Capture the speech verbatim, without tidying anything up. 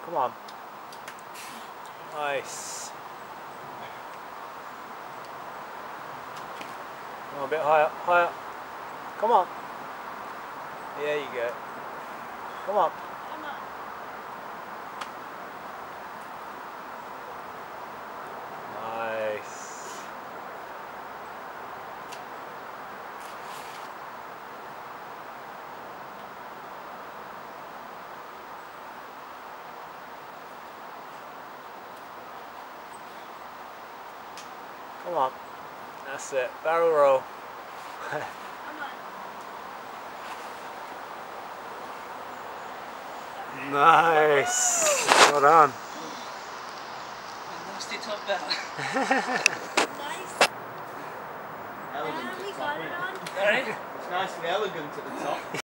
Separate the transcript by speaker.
Speaker 1: Come on. Nice. Come on, a bit higher, higher. Come on. There you go. Come on.
Speaker 2: Come on.
Speaker 1: Nice. Come on. That's it. Barrel roll.
Speaker 2: Come on.
Speaker 1: Nice. Well done.
Speaker 3: Nasty top bell.
Speaker 2: Nice.
Speaker 4: Elegant
Speaker 2: And we
Speaker 4: at
Speaker 2: got
Speaker 4: top,
Speaker 2: it
Speaker 4: isn't
Speaker 2: on.
Speaker 3: Sorry?
Speaker 4: It's nice and elegant at the top.